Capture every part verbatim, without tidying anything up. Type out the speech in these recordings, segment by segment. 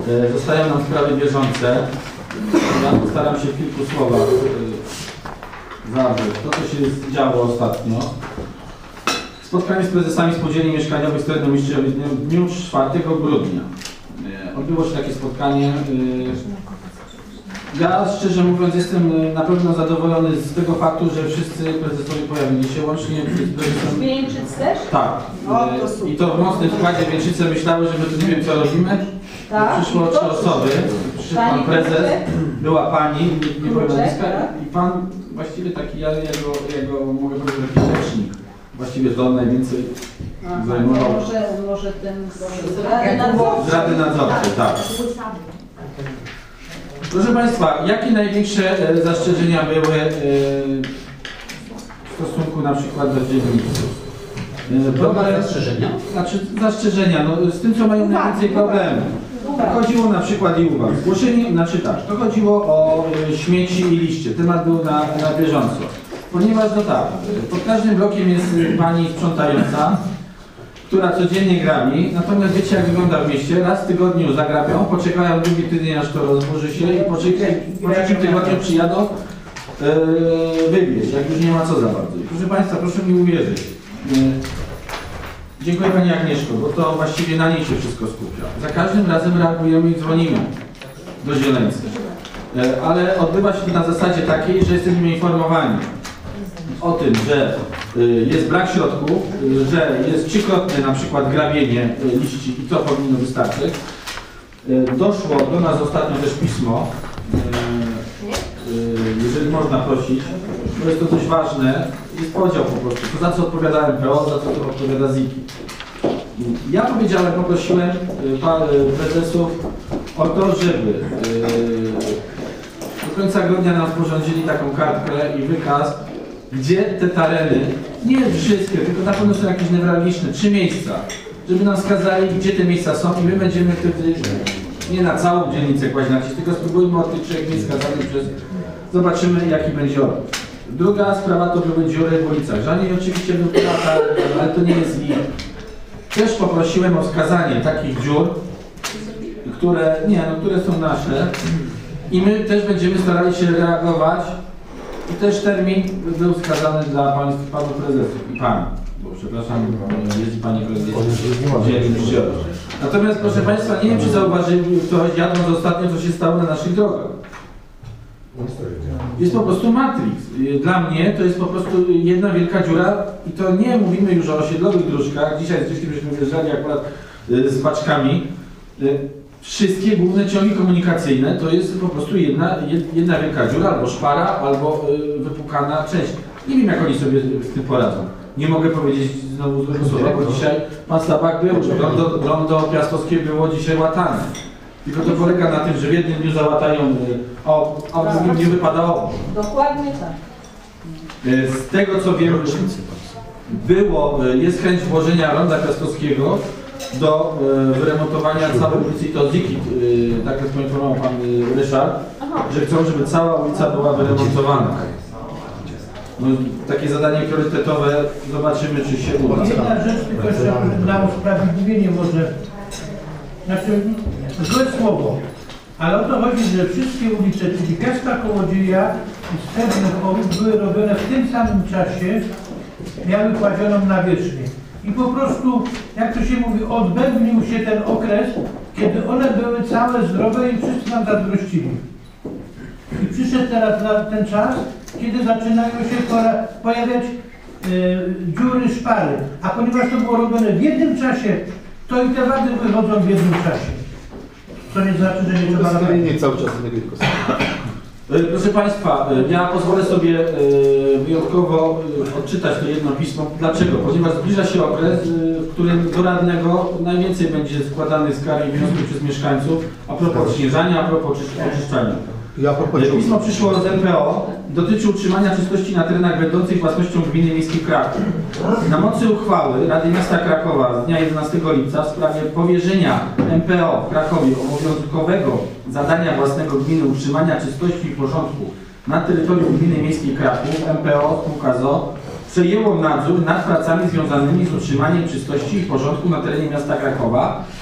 Zostają nam sprawy bieżące. Ja postaram się w kilku słowach zawrzeć to, co się działo ostatnio. Spotkanie z prezesami spółdzielni mieszkaniowych z terenem Mieściowej w dniu czwartego grudnia. Odbyło się takie spotkanie. Ja szczerze mówiąc jestem na pewno zadowolony z tego faktu, że wszyscy prezesowie pojawili się, łącznie z prezesem... Wieńczyc też? Tak. O, I to w mocnym składzie Wieńczyce myślały, że my tu nie wiem co robimy. Tak. Przyszło trzy osoby. Przyszedł pan prezes, była pani, nie powiem nazwiska, i pan właściwie taki, ja jego, jego mogę powiedzieć, taki rzecznik. Właściwie to on najwięcej Aha, zajmował. Może, może ten z Rady Nadzorczej. Z Rady Nadzorczej, tak. Proszę Państwa, jakie największe e, zastrzeżenia były e, w stosunku na przykład do dzienników? E, problem, zastrzeżenia? Znaczy zastrzeżenia, no, z tym co mają najwięcej problemów. Chodziło na przykład i uwag. Zgłoszenie, znaczy tak, to chodziło o e, śmieci i liście. Temat był na, na bieżąco. Ponieważ no tak, pod każdym blokiem jest pani sprzątająca, która codziennie grabi, natomiast wiecie jak wygląda w mieście, raz w tygodniu zagrabią, poczekają drugi tydzień aż to rozburzy się i po trzecim tygodniu przyjadą yy, wywieźć, jak już nie ma co za bardzo. I proszę Państwa, proszę mi uwierzyć. Yy, dziękuję Pani Agnieszko, bo to właściwie na niej się wszystko skupia. Za każdym razem reagujemy i dzwonimy do Zieleńcy. Yy, ale odbywa się to na zasadzie takiej, że jesteśmy informowani o tym, że jest brak środków, że jest trzykrotne na przykład grabienie liści i to powinno wystarczyć. Doszło do nas ostatnio też pismo, jeżeli można prosić, bo jest to dość ważne, jest podział po prostu, to za co odpowiada M P O, za co odpowiada Z I K I. Ja powiedziałem, poprosiłem prezesów o to, żeby do końca grudnia nam sporządzili taką kartkę i wykaz, gdzie te tereny, nie wszystkie, tylko na pewno są jakieś newralgiczne, trzy miejsca, żeby nam wskazali, gdzie te miejsca są i my będziemy wtedy nie na całą dzielnicę kłaść nacisk, tylko spróbujmy od tych trzech miejsc wskazanych przez, zobaczymy jaki będzie odbiór. Druga sprawa to były dziury w ulicach. Żadnej oczywiście był lata, ale to nie jest ich. Też poprosiłem o wskazanie takich dziur, które, nie, no, które są nasze i my też będziemy starali się reagować. I też termin był wskazany dla Państwa, Panu Prezesów i Pani, bo przepraszam, jest Pani Prezes, dzielny przyjazd. Natomiast proszę Państwa, nie wiem czy zauważyli ktoś, jadąc ostatnio, co się stało na naszych drogach. Jest po prostu matrix. Dla mnie to jest po prostu jedna wielka dziura i to nie mówimy już o osiedlowych dróżkach. Dzisiaj z Krzyszkiem żeśmy wjeżdżali akurat z baczkami. Wszystkie główne ciągi komunikacyjne to jest po prostu jedna, jedna wielka dziura, albo szpara, albo y, wypukana część. Nie wiem jak oni sobie z tym poradzą. Nie mogę powiedzieć znowu złego słowa, bo dzisiaj pan Stabak był, że rondo, rondo piastowskie było dzisiaj łatane. Tylko to polega na tym, że w jednym dniu załatają, y, a w drugim dniu wypadało. Dokładnie tak. Y, z tego co wiem, było, y, jest chęć włożenia ronda piastowskiego do y, wyremontowania całej ulicy i to Z I K I, y, tak jak poinformował pan y, Ryszard, że chcą, żeby cała ulica była wyremontowana. No, takie zadanie priorytetowe, zobaczymy czy się uda. Jedna rzecz, tylko jeszcze na usprawiedliwienie może, znaczy złe słowo, ale o to chodzi, że wszystkie ulice, czyli Piasta Kołodzieja i Stępnych były robione w tym samym czasie, miały kładzioną nawierzchnię. I po prostu, jak to się mówi, odbębnił się ten okres, kiedy one były całe zdrowe i wszyscy nam zazdrościli. I przyszedł teraz na ten czas, kiedy zaczynają się pojawiać y, dziury, szpary. A ponieważ to było robione w jednym czasie, to i te wady wychodzą w jednym czasie. To nie znaczy, że nie trzeba robić. Nie cały czas innego Proszę Państwa, ja pozwolę sobie wyjątkowo odczytać to jedno pismo. Dlaczego? Ponieważ zbliża się okres, w którym do radnego najwięcej będzie składanych skarg i wniosków przez mieszkańców a propos odśnieżania, a propos oczyszczania. Ja Pismo przyszło z M P O, dotyczy utrzymania czystości na terenach będących własnością Gminy Miejskiej Kraków. Na mocy uchwały Rady Miasta Krakowa z dnia jedenastego lipca w sprawie powierzenia M P O w Krakowie obowiązkowego zadania własnego gminy utrzymania czystości i porządku na terytorium Gminy Miejskiej Kraków, M P O spółka z o o przejęło nadzór nad pracami związanymi z utrzymaniem czystości i porządku na terenie miasta Krakowa, w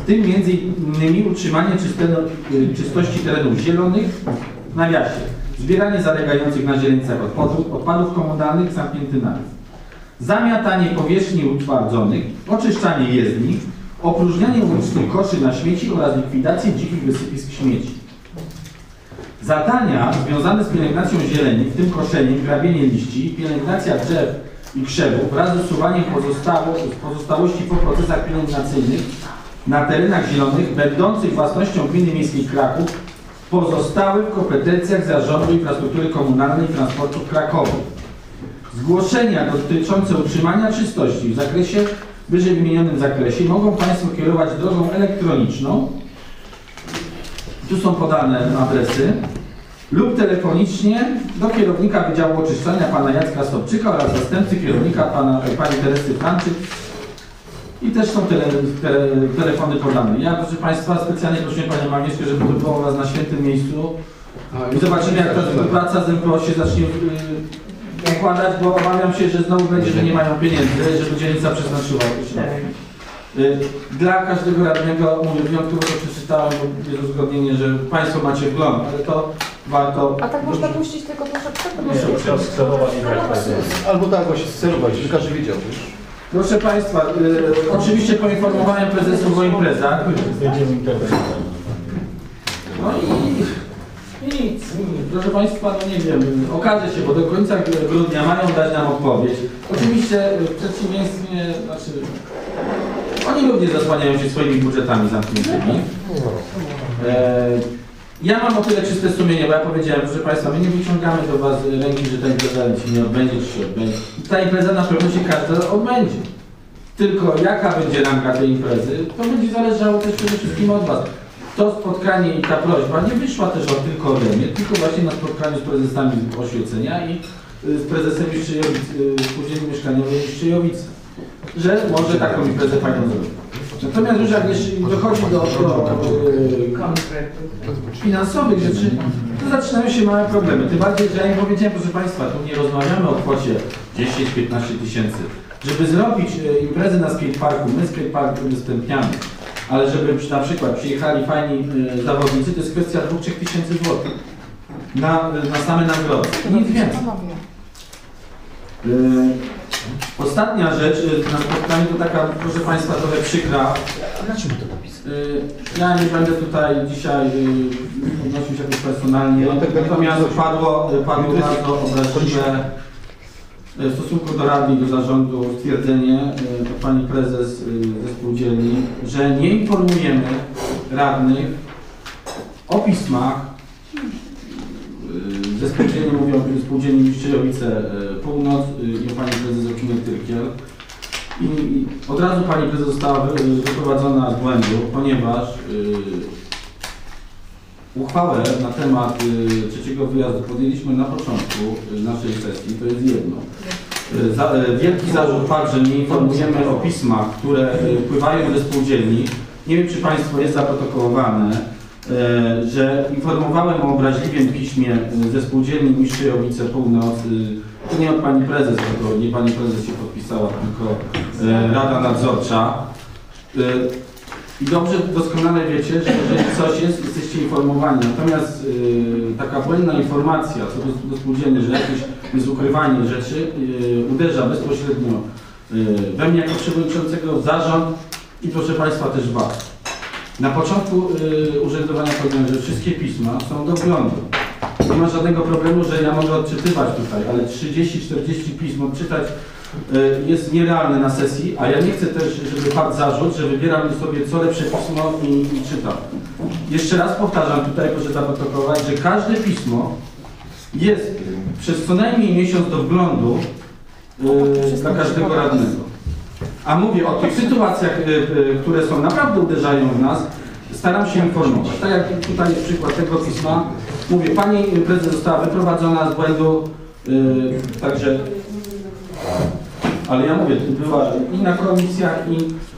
w tym między innymi utrzymanie czyste, czystości terenów zielonych, w nawiasie, zbieranie zalegających na zieleńcach odpadów, odpadów komunalnych, zamknięty nawias, zamiatanie powierzchni utwardzonych, oczyszczanie jezdni, opróżnianie ulicznych koszy na śmieci oraz likwidację dzikich wysypisk śmieci. Zadania związane z pielęgnacją zieleni, w tym koszeniem, grabienie liści, pielęgnacja drzew i krzewów wraz z usuwaniem pozostało, pozostałości po procesach pielęgnacyjnych na terenach zielonych będących własnością Gminy Miejskiej Kraków pozostały w kompetencjach Zarządu Infrastruktury Komunalnej i Transportu w Krakowie. Zgłoszenia dotyczące utrzymania czystości w zakresie wyżej wymienionym zakresie mogą Państwo kierować drogą elektroniczną, tu są podane adresy, lub telefonicznie do kierownika Wydziału Oczyszczania pana Jacka Sobczyka oraz zastępcy kierownika pana, pani Teresy Franczyk. I też są tele, tele, telefony podane. Ja, proszę Państwa, specjalnie prosiłem Panią Agnieszkę, żeby to było u nas na świętym miejscu. I zobaczymy, jak ta praca z M P O się zacznie yy, układać, bo obawiam się, że znowu będzie, że nie mają pieniędzy, żeby dzielnica przeznaczyła. Yy, dla każdego radnego, mówię, wyjątkowo to przeczytałem, bo jest uzgodnienie, że Państwo macie wgląd, ale to warto... A tak można puścić tylko troszeczkę? Albo tak właśnie scelować, żeby każdy wiedział, wiesz? Proszę Państwa, y, oczywiście poinformowałem prezesów o imprezach. Będziemy interweniować. No i nic, nic. Proszę Państwa, no nie wiem, okaże się, bo do końca grudnia mają dać nam odpowiedź. Oczywiście w przeciwieństwie, znaczy, oni również zasłaniają się swoimi budżetami zamkniętymi. E, ja mam o tyle czyste sumienie, bo ja powiedziałem, proszę Państwa, my nie wyciągamy do Was ręki, że ta impreza się nie odbędzie, czy się odbędzie. Ta impreza na pewno się każda odbędzie. Tylko jaka będzie ranka tej imprezy, to będzie zależało też przede wszystkim od Was. To spotkanie i ta prośba nie wyszła też od tylko ode mnie, tylko właśnie na spotkaniu z prezesami Oświecenia i z prezesem Spółdzielni Mieszkaniowej Mistrzejowice, że może taką imprezę fajną zrobić. Natomiast już jak dochodzi do, do yy, finansowych rzeczy, to zaczynają się małe problemy. Tym bardziej, że ja im powiedziałem, proszę Państwa, tu nie rozmawiamy o kwocie dziesięć do piętnastu tysięcy. Żeby zrobić yy, imprezę na skateparku, my skatepark udostępniamy, ale żeby na przykład przyjechali fajni yy, zawodnicy, to jest kwestia dwóch do trzech tysięcy złotych na, na same nagrody. Nic więcej. Yy, Ostatnia rzecz na spotkaniu to taka, proszę Państwa, trochę przykra. Dlaczego to napisać? Ja nie będę tutaj dzisiaj odnosił się jakoś personalnie, natomiast padło, padło bardzo obraźliwe w stosunku do Rady i do Zarządu stwierdzenie od Pani Prezes ze spółdzielni, że nie informujemy radnych o pismach ze spółdzielni, mówią o spółdzielni Mistrzejowice Północ i o Pani Prezes Okinek Tyrkiel. I, I od razu Pani Prezes została wyprowadzona z błędu, ponieważ y, uchwałę na temat y, trzeciego wyjazdu podjęliśmy na początku y, naszej sesji, to jest jedno. Y, za, y, wielki zarzut fakt, że nie informujemy o pismach, które y, pływają ze spółdzielni. Nie wiem, czy Państwo jest zaprotokołowane, y, że informowałem o obraźliwym piśmie y, ze spółdzielni Mistrzejowice Północ. Y, To nie od Pani Prezes, tylko nie Pani Prezes się podpisała, tylko e, Rada Nadzorcza. E, I dobrze, doskonale wiecie, że jeżeli coś jest, jesteście informowani. Natomiast e, taka błędna informacja co do, do spółdzielni, że jakieś jest ukrywanie rzeczy, e, uderza bezpośrednio e, we mnie jako przewodniczącego, w zarząd i proszę Państwa też w Was. Na początku e, urzędowania powiedziałem, że wszystkie pisma są do wglądu. Nie ma żadnego problemu, że ja mogę odczytywać tutaj, ale trzydzieści czterdzieści pism odczytać y, jest nierealne na sesji, a ja nie chcę też, żeby padł zarzut, że wybieram sobie co lepsze pismo i, i czytam. Jeszcze raz powtarzam tutaj, proszę zaprotokołować, że każde pismo jest przez co najmniej miesiąc do wglądu y, dla każdego radnego. A mówię o tych sytuacjach, y, y, które są naprawdę uderzają w nas, staram się informować. Tak jak tutaj jest przykład tego pisma. Mówię, Pani Prezes została wyprowadzona z błędu, yy, także, ale ja mówię, była i na komisjach, i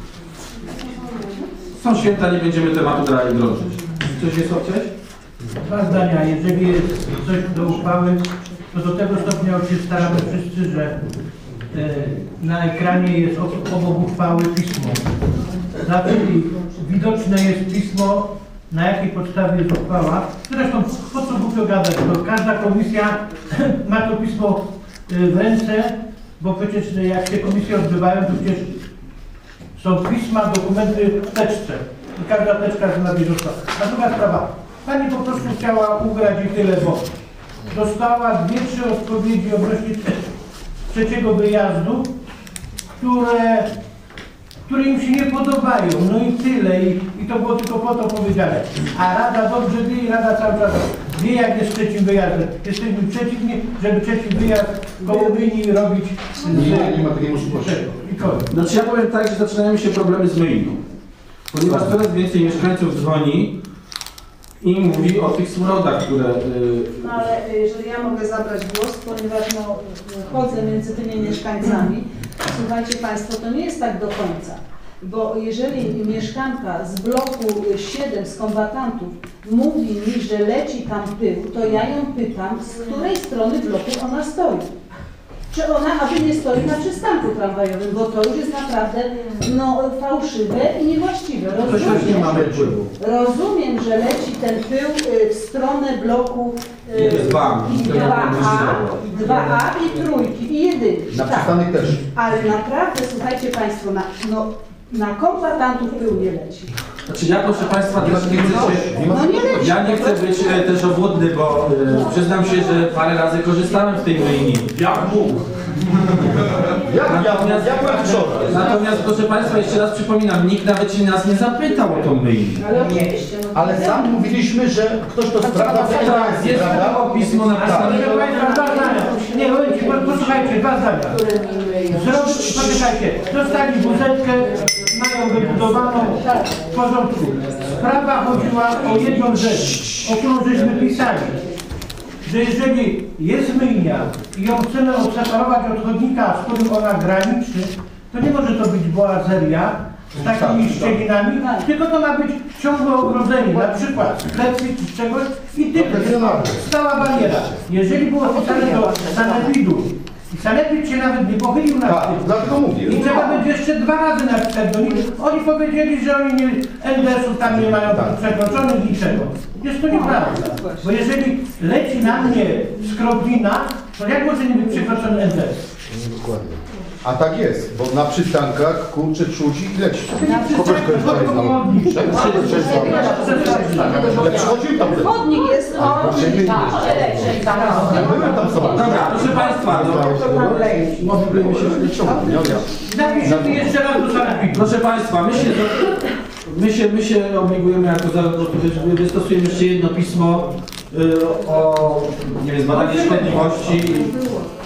są święta, nie będziemy tematu dalej drążyć. Coś jest obciąć? Dwa zdania. Jeżeli jest coś do uchwały, to do tego stopnia się staramy wszyscy, że e, na ekranie jest obok uchwały pismo. znaczy widoczne jest pismo, na jakiej podstawie jest uchwała. Zresztą po co głupio gadać, bo każda komisja ma to pismo y, w ręce, bo przecież jak się komisje odbywają, to przecież są pisma, dokumenty w teczce. I każda teczka jest na bieżąco. A druga sprawa, pani po prostu chciała ugrać i tyle, bo dostała dwie, trzy odpowiedzi odnośnie trzeciego wyjazdu, które, które im się nie podobają. No i tyle. I, i to było tylko po to powiedziane. A Rada dobrze wie i Rada cały czas wie, jak jest trzecim wyjazdem. Jesteśmy przeciwni, żeby trzeci wyjazd koło Myjni robić. Nie, nie ma takiej możliwości. I koniec. Znaczy ja powiem tak, że zaczynają się problemy z Myjnią. Ponieważ coraz więcej mieszkańców dzwoni i mówi o tych smrodach, które... Yy, No ale y, jeżeli ja mogę zabrać głos, ponieważ no, chodzę między tymi mieszkańcami, słuchajcie Państwo, to nie jest tak do końca. Bo jeżeli mieszkanka z bloku siedem z kombatantów mówi mi, że leci tam pył, to ja ją pytam, z której strony bloku ona stoi. Czy ona aby nie stoi na przystanku tramwajowym, bo to już jest naprawdę no, fałszywe i niewłaściwe. to już nie Rozumiem, mamy wpływu. rozumiem, że leci ten pył y, w stronę bloku y, Dwa. dwa A, dwa A i trójki i jedynki. Na Tak. przystanek też. Ale naprawdę, słuchajcie Państwo, na, no, na kombatantów pył nie leci. Znaczy ja proszę Państwa Nie ma też nie takiej chcę się... możliwości. Nie ma No takiej nie leci. Ja nie chcę być e, też obłudny, bo e, przyznam się, że parę razy korzystałem z tej Myjni. Jak mógł? Ja, ja, ja byłem wczoraj. Natomiast proszę Państwa, jeszcze raz przypominam, nikt nawet się nas nie zapytał o tą Myjnię. Ale oczywiście. No, Ale sam mówiliśmy, że ktoś to sprawdza, co Tak, jest było pismo napisane. Proszę Państwa, dwa zdania. Nie, momencik, bo- posłuchajcie, dwa zdania. Zrobić, pamiętajcie, dostali buzetkę, mają wybudowaną w porządku. Sprawa chodziła o jedną rzecz, o którą żeśmy pisali. Że jeżeli jest myjnia i ją chcemy odseparować od chodnika, z którym ona graniczy, to nie może to być boazeria z takimi szczelinami, tylko to ma być ciągłe ogrodzenie, na przykład plecy czy czegoś i tylko stała bariera. Jeżeli było pisane do sanepidu i sanepid się nawet nie pochylił na Tak, tym, dlatego mówię. i trzeba będzie jeszcze dwa razy napisać do nich. Oni powiedzieli, że oni nie, N D S-ów tam nie mają przekroczonych niczego. Jest to nieprawda. Bo jeżeli leci na mnie skroplina, to jak może nie być przekroczony N D S? Dokładnie. A tak jest, bo na przystankach kurczę czudzi i leci. Kogoś korzystali z nami. Ale przychodził tam ten. Chodnik jest o... Ja byłem tam sama. Dobra, proszę Państwa, no, Moglibyśmy się ciągnąć. Napiszemy jeszcze raz do sanepidu. proszę Państwa, my się, my się, my się obligujemy jako zarząd, wystosujemy jeszcze jedno pismo y, o nie wiem, zbadanie szkodliwości.